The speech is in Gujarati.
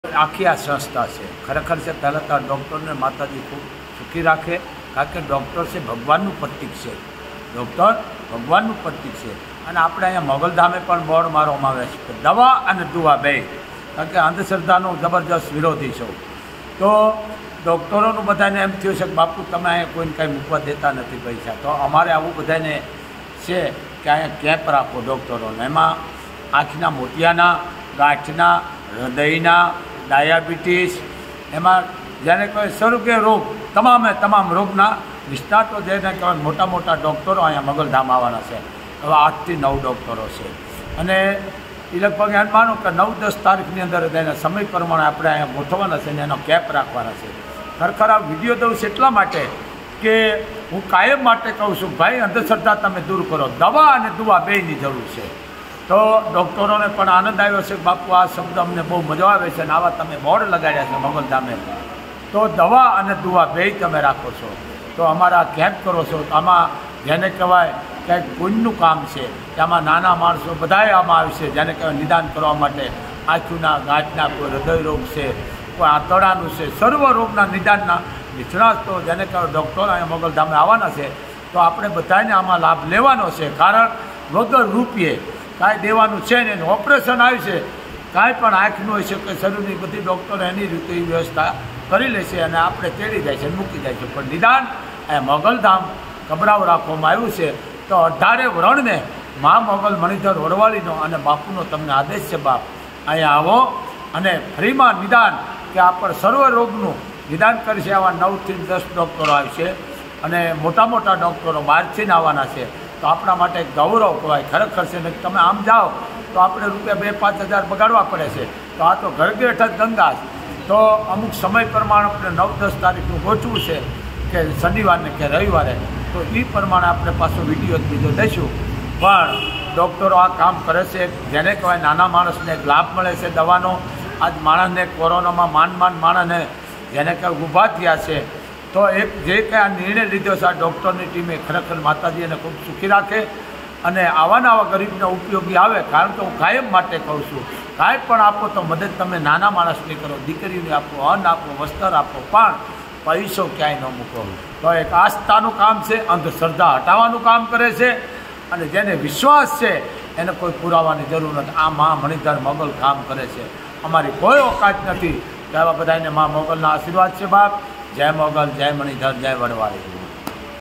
આખી આ સંસ્થા છે ખરેખર છે પહેલાં તો આ ડૉક્ટરને માતાજી ખૂબ સુખી રાખે, કારણ કે ડૉક્ટર છે ભગવાનનું પ્રતીક છે. ડૉક્ટર ભગવાનનું પ્રતીક છે. અને આપણે અહીંયા મોગલધામે પણ બોર્ડ મારવામાં આવે છે કે દવા અને દુવા બે, કારણ કે અંધશ્રદ્ધાનો જબરજસ્ત વિરોધી છું. તો ડૉક્ટરોનું બધાને એમ થયું છે કે બાપુ તમે અહીંયા કોઈને કાંઈ મૂકવા દેતા નથી પૈસા, તો અમારે આવું બધાને છે કે અહીંયા કેમ્પ રાખો ડૉક્ટરોને. એમાં આંખના મોતિયાના, ગાંઠના, હૃદયના, ડાયાબિટીસ, એમાં જેને કહેવાય સર્ગે રોગ, તમામ રોગના નિષ્ણાતો જેને કહેવાય મોટા મોટા ડૉક્ટરો અહીંયા મોગલધામ આવવાના છે. હવે 8 થી 9 ડૉક્ટરો છે અને એ લગભગ એમ માનો કે 9-10 તારીખની અંદર એના સમય પ્રમાણે આપણે અહીંયા ગોઠવવાના છે અને એનો કેમ્પ રાખવાના છે. ખરેખર આ વિડીયો દઉં છું એટલા માટે કે હું કાયમ માટે કહું છું ભાઈ અંધશ્રદ્ધા તમે દૂર કરો, દવા અને દુવા બેયની જરૂર છે. તો ડૉક્ટરોને પણ આનંદ આવ્યો છે કે બાપુ આ શબ્દ અમને બહુ મજા આવે છે અને આવા તમે બોર્ડ લગાડ્યા છે મોગલધામે, તો દવા અને દુવા બેય તમે રાખો છો. તો અમારા કેમ્પ કરો છો, આમાં જેને કહેવાય કંઈક પુણ્યનું કામ છે કે આમાં નાના માણસો બધાએ આમાં આવશે, જેને કહેવાય નિદાન કરવા માટે આંખના, ગાંઠના, કોઈ હૃદય રોગ છે, કોઈ આંતરડાનું છે, સર્વ રોગના નિદાનના નિષ્ણાતો જેને કહેવાય ડૉક્ટર અહીંયા મોગલધામે આવવાના છે. તો આપણે બધાને આમાં લાભ લેવાનો છે, કારણ વગર રૂપિયે કાંઈ દેવાનું છે ને. એનું ઓપરેશન આવ્યું છે, કાંઈ પણ આંખનું હોય છે કે શરીરની બધી ડૉક્ટરો એની રીતે વ્યવસ્થા કરી લે છે અને આપણે તેડી જાય છે, મૂકી જાય છે. પણ નિદાન એ મોગલધામ ગભરાવ રાખવામાં આવ્યું છે. તો 18 વ્રણને મા મોગલ મણિધર વડવાળીનો અને બાપુનો તમને આદેશ છે, બાપ અહીંયા આવો અને ફ્રીમાં નિદાન કે આપણે સર્વ રોગનું નિદાન કરી છે. આવા 9 થી 10 ડૉક્ટરો આવશે અને મોટા મોટા ડૉક્ટરો બહારથી આવવાના છે. તો આપણા માટે ગૌરવ કહેવાય ખરેખર છે. ને તમે આમ જાઓ તો આપણે રૂપિયા 2-5 હજાર બગાડવા પડે છે. તો આ તો ઘર બેઠા જ ગંગા. તો અમુક સમય પ્રમાણે આપણે 9-10 તારીખનું ગોઠવું છે કે શનિવારને કે રવિવારે, તો એ પ્રમાણે આપણે પાછો વિડીયો બીજો દઈશું. પણ ડૉક્ટરો આ કામ કરે છે, જેને કહેવાય નાના માણસને લાભ મળે છે દવાનો. આજ માણસને કોરોનામાં માણસને જેને કહેવાય ઊભા થયા છે. તો એક જે કંઈ આ નિર્ણય લીધો છે આ ડૉક્ટરની ટીમે, ખરેખર માતાજી એને ખૂબ સુખી રાખે અને આવા ગરીબને ઉપયોગી આવે. કારણ કે હું કાયમ માટે કહું છું, કાંઈ પણ આપો તો મદદ તમે નાના માણસની કરો, દીકરીને આપો, અન્ન આપો, વસ્ત્ર આપો, પણ પૈસો ક્યાંય ન મૂકો. તો એક આસ્થાનું કામ છે, અંધશ્રદ્ધા હટાવવાનું કામ કરે છે અને જેને વિશ્વાસ છે એને કોઈ પુરાવાની જરૂર નથી. આ મા મણિધર મોગલ કામ કરે છે, અમારી કોઈ ઓકાત નથી. એવા બધાને મા મોગલના આશીર્વાદ છે. બાપ જય મોગલ, જય મણિધર, જય વડવાળી.